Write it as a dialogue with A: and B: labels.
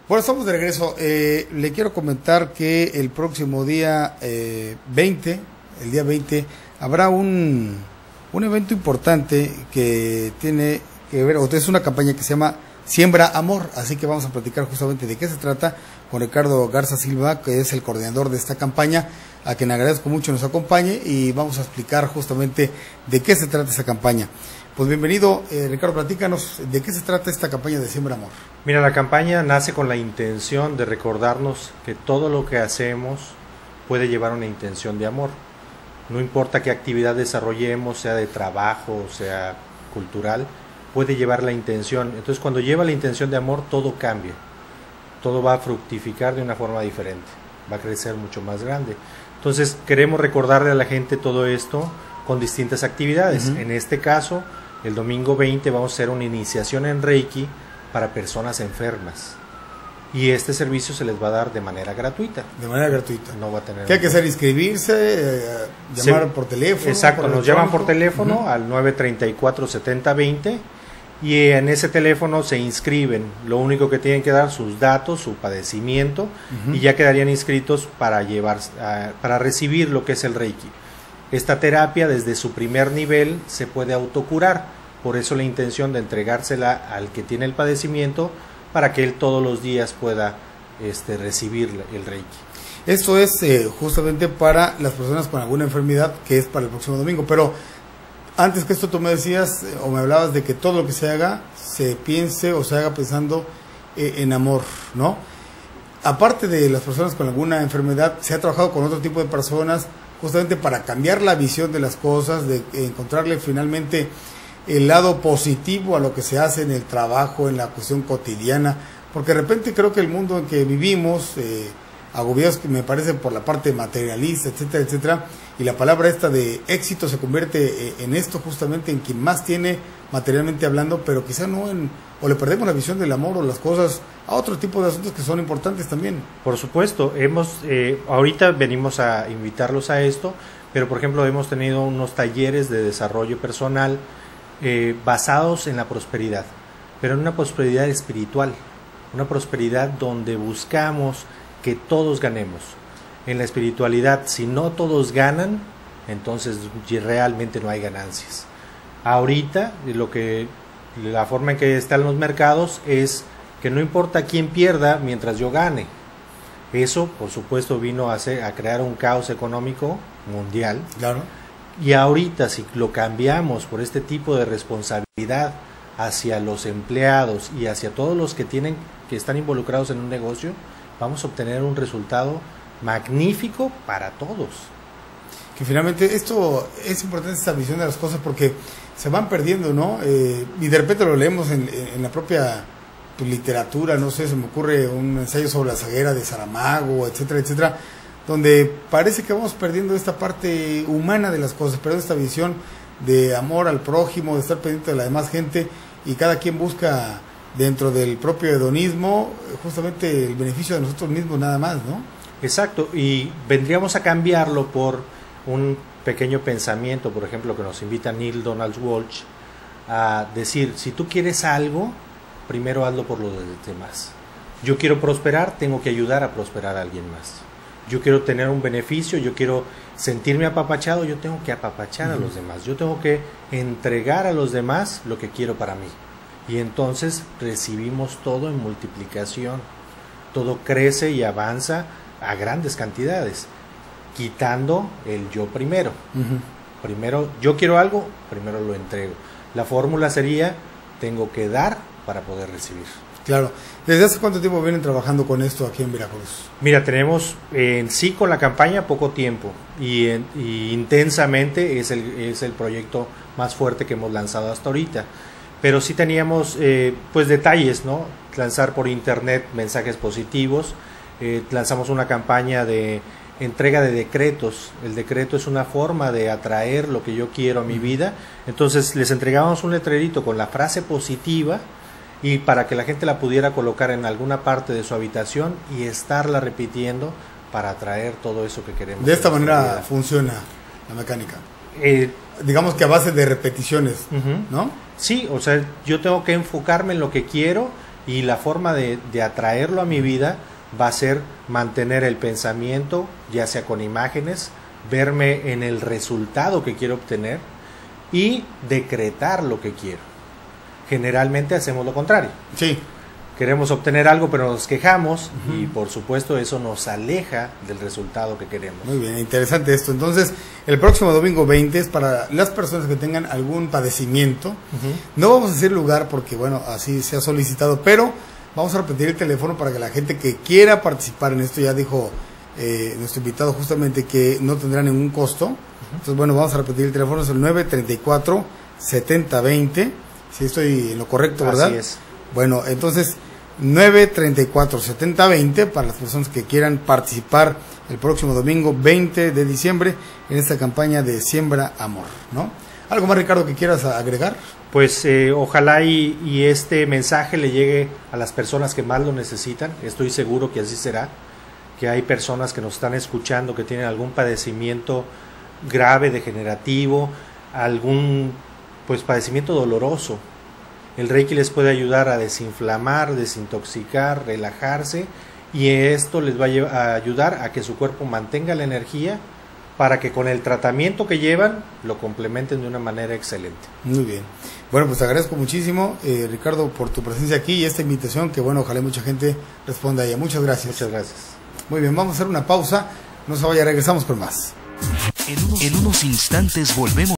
A: Bueno, estamos de regreso. Le quiero comentar que el próximo día 20, el día 20, habrá un evento importante que tiene que ver, o es una campaña que se llama Siembra Amor, así que vamos a platicar justamente de qué se trata con Ricardo Garza Silva, que es el coordinador de esta campaña, a quien agradezco mucho nos acompañe y vamos a explicar justamente de qué se trata esta campaña. Pues bienvenido, Ricardo, platícanos de qué se trata esta campaña de Siembra Amor.
B: Mira, la campaña nace con la intención de recordarnos que todo lo que hacemos puede llevar una intención de amor. No importa qué actividad desarrollemos, sea de trabajo, sea cultural, puede llevar la intención. Entonces, cuando lleva la intención de amor, todo cambia. Todo va a fructificar de una forma diferente, va a crecer mucho más grande. Entonces, queremos recordarle a la gente todo esto con distintas actividades. En este caso, el domingo 20 vamos a hacer una iniciación en Reiki para personas enfermas. Y este servicio se les va a dar de manera gratuita.
A: De manera gratuita.
B: No va a tener.
A: ¿Qué hay que hacer? ¿Inscribirse? ¿Llamar por teléfono?
B: Exacto, nos llaman por teléfono al 934-7020 y en ese teléfono se inscriben. Lo único que tienen que dar sus datos, su padecimiento y ya quedarían inscritos para para recibir lo que es el Reiki. Esta terapia desde su primer nivel se puede autocurar, por eso la intención de entregársela al que tiene el padecimiento para que él todos los días pueda recibir el Reiki.
A: Esto es justamente para las personas con alguna enfermedad, que es para el próximo domingo, pero antes que esto tú me decías o me hablabas de que todo lo que se haga, se piense o se haga pensando en amor, ¿no? Aparte de las personas con alguna enfermedad, se ha trabajado con otro tipo de personas justamente para cambiar la visión de las cosas, de encontrarle finalmente el lado positivo a lo que se hace en el trabajo, en la cuestión cotidiana, porque de repente creo que el mundo en que vivimos, agobiados que me parece por la parte materialista, etcétera, etcétera, y la palabra esta de éxito se convierte en esto justamente, en quien más tiene materialmente hablando, pero quizá no o le perdemos la visión del amor o las cosas a otro tipo de asuntos que son importantes también.
B: Por supuesto, ahorita venimos a invitarlos a esto, pero por ejemplo hemos tenido unos talleres de desarrollo personal basados en la prosperidad, pero en una prosperidad espiritual, una prosperidad donde buscamos que todos ganemos. En la espiritualidad, si no todos ganan, entonces realmente no hay ganancias. Ahorita, la forma en que están los mercados es que no importa quién pierda mientras yo gane. Eso, por supuesto, vino a crear un caos económico mundial.
A: Claro.
B: Y ahorita, si lo cambiamos por este tipo de responsabilidad hacia los empleados y hacia todos los que están involucrados en un negocio, vamos a obtener un resultado magnífico para todos.
A: Que finalmente esto es importante, esta visión de las cosas, porque se van perdiendo, ¿no? Y de repente lo leemos en la propia literatura, no sé, se me ocurre un ensayo sobre la ceguera de Saramago, etcétera, etcétera, donde parece que vamos perdiendo esta parte humana de las cosas, perdiendo esta visión de amor al prójimo, de estar pendiente de la demás gente, y cada quien busca dentro del propio hedonismo justamente el beneficio de nosotros mismos nada más, ¿no?
B: Exacto, y vendríamos a cambiarlo por un pequeño pensamiento, por ejemplo, que nos invita Neale Donald Walsch a decir, si tú quieres algo, primero hazlo por los demás. Yo quiero prosperar, tengo que ayudar a prosperar a alguien más. Yo quiero tener un beneficio, yo quiero sentirme apapachado, yo tengo que apapachar a los demás. Yo tengo que entregar a los demás lo que quiero para mí. Y entonces recibimos todo en multiplicación. Todo crece y avanza a grandes cantidades, quitando el yo primero. Primero, yo quiero algo, primero lo entrego. La fórmula sería, tengo que dar para poder recibir.
A: Claro. ¿Desde hace cuánto tiempo vienen trabajando con esto aquí en Veracruz?
B: Mira, tenemos en sí con la campaña poco tiempo y intensamente es el proyecto más fuerte que hemos lanzado hasta ahorita. Pero sí teníamos pues detalles, ¿no? Lanzar por internet mensajes positivos. Lanzamos una campaña de entrega de decretos. El decreto es una forma de atraer lo que yo quiero a mi vida. Entonces les entregábamos un letrerito con la frase positiva y para que la gente la pudiera colocar en alguna parte de su habitación y estarla repitiendo para atraer todo eso que queremos.
A: De esta manera funciona la mecánica. Digamos que a base de repeticiones, ¿no?
B: Sí, o sea, yo tengo que enfocarme en lo que quiero y la forma de atraerlo a mi vida va a ser mantener el pensamiento, ya sea con imágenes, verme en el resultado que quiero obtener y decretar lo que quiero. Generalmente hacemos lo contrario.
A: Sí.
B: Queremos obtener algo, pero nos quejamos y por supuesto eso nos aleja del resultado que queremos.
A: Muy bien, interesante esto. Entonces, el próximo domingo 20 es para las personas que tengan algún padecimiento. No vamos a hacer lugar porque, bueno, así se ha solicitado, pero vamos a repetir el teléfono para que la gente que quiera participar en esto, ya dijo nuestro invitado justamente que no tendrá ningún costo. Entonces, bueno, vamos a repetir el teléfono, es el 934-7020. Si estoy en lo correcto, ¿verdad?
B: Así es.
A: Bueno, entonces 934-7020 para las personas que quieran participar el próximo domingo 20 de diciembre en esta campaña de Siembra Amor, ¿no? ¿Algo más, Ricardo, que quieras agregar?
B: Pues ojalá y este mensaje le llegue a las personas que más lo necesitan. Estoy seguro que así será, que hay personas que nos están escuchando que tienen algún padecimiento grave, degenerativo, algún padecimiento doloroso. El Reiki les puede ayudar a desinflamar, desintoxicar, relajarse, y esto les va a ayudar a que su cuerpo mantenga la energía para que con el tratamiento que llevan lo complementen de una manera excelente.
A: Muy bien. Bueno, pues te agradezco muchísimo, Ricardo, por tu presencia aquí y esta invitación que, bueno, ojalá mucha gente responda a ella. Muchas gracias.
B: Muchas gracias.
A: Muy bien, vamos a hacer una pausa. No se vaya, regresamos con más.
C: En unos instantes volvemos.